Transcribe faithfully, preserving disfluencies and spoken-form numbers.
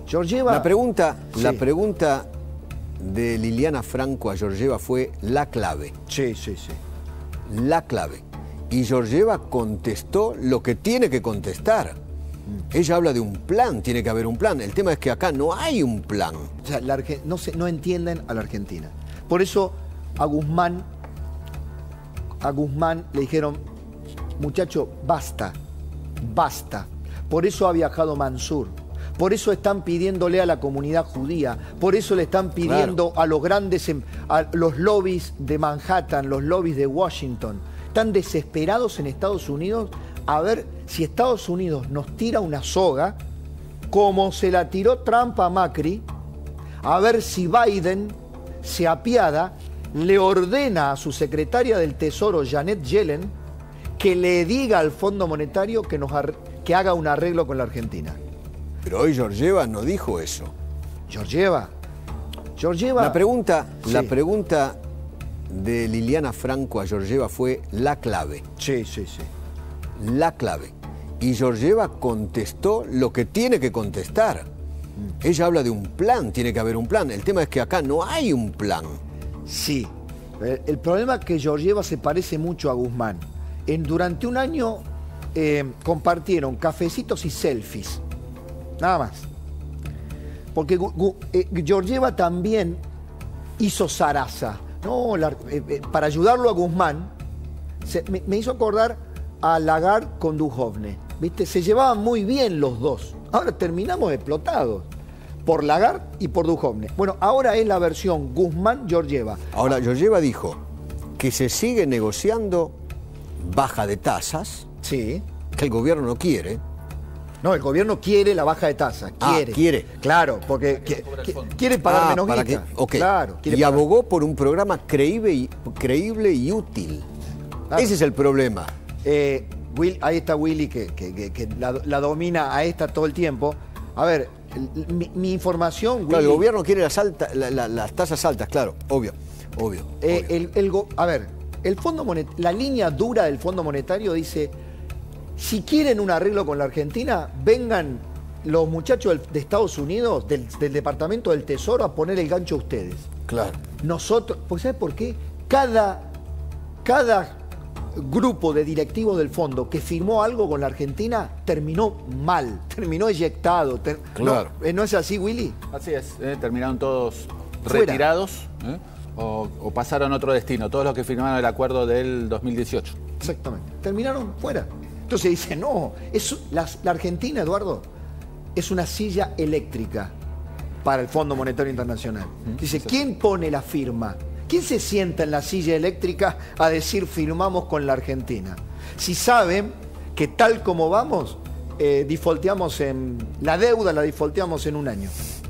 Georgieva... La pregunta, sí. la pregunta de Liliana Franco a Georgieva fue la clave. Sí, sí, sí. La clave. Y Georgieva contestó lo que tiene que contestar. Mm. Ella habla de un plan, tiene que haber un plan. El tema es que acá no hay un plan. O sea, la Arge- no, se, no entienden a la Argentina. Por eso a Guzmán, a Guzmán le dijeron, muchacho, basta, basta. Por eso ha viajado Mansur. Por eso están pidiéndole a la comunidad judía, por eso le están pidiendo claro. a los grandes, a los lobbies de Manhattan, los lobbies de Washington. Están desesperados en Estados Unidos a ver si Estados Unidos nos tira una soga, como se la tiró Trump a Macri, a ver si Biden se apiada, le ordena a su secretaria del Tesoro, Janet Yellen, que le diga al Fondo Monetario que, nos que haga un arreglo con la Argentina. Pero hoy Georgieva no dijo eso. Georgieva. Georgieva. La pregunta, sí. la pregunta de Liliana Franco a Georgieva fue la clave. Sí, sí, sí. La clave. Y Georgieva contestó lo que tiene que contestar. Mm. Ella habla de un plan, tiene que haber un plan. El tema es que acá no hay un plan. Sí. El, el problema es que Georgieva se parece mucho a Guzmán. En, durante un año eh, compartieron cafecitos y selfies. Nada más. Porque eh, Georgieva también hizo zaraza. No, la, eh, eh, para ayudarlo a Guzmán, se, me, me hizo acordar a Lagarde con Duhovne. ¿Viste? Se llevaban muy bien los dos. Ahora terminamos explotados. Por Lagarde y por Duhovne. Bueno, ahora es la versión Guzmán-Georgieva. Ahora, Georgieva dijo que se sigue negociando baja de tasas. Sí. Que el gobierno no quiere. No, el gobierno quiere la baja de tasa. Quiere. Ah, quiere. Claro, porque que, que, quiere pagar ah, menos para guita. que, okay. Claro. Y pagar. abogó por un programa creíble y, creíble y útil. Claro. Ese es el problema. Eh, Will, ahí está Willy, que, que, que, que la, la domina a esta todo el tiempo. A ver, mi, mi información... Claro, Willy, el gobierno quiere las, alta, la, la, las tasas altas, claro, obvio, obvio. Eh, obvio. El, el, a ver, el Fondo Monet, la línea dura del Fondo Monetario dice... Si quieren un arreglo con la Argentina, vengan los muchachos del, de Estados Unidos, del, del Departamento del Tesoro, a poner el gancho a ustedes. Claro. Nosotros, pues ¿sabes por qué? Cada, cada grupo de directivos del fondo que firmó algo con la Argentina terminó mal, terminó eyectado. Ter, claro. ¿no, ¿No es así, Willy? Así es, ¿eh? Terminaron todos Fuera. retirados ¿eh? o, o pasaron a otro destino, todos los que firmaron el acuerdo del dos mil dieciocho. Exactamente, terminaron fuera. Entonces dice, no, es, la, la Argentina, Eduardo, es una silla eléctrica para el Fondo Monetario Internacional. Dice, ¿quién pone la firma? ¿Quién se sienta en la silla eléctrica a decir firmamos con la Argentina? Si saben que tal como vamos, eh, defaulteamos en... La deuda la defaulteamos en un año.